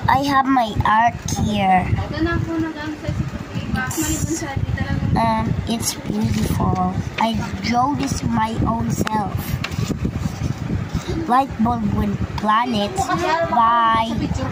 I have my art here. It's beautiful. I drew this my own self. Light bulb with planets. Bye.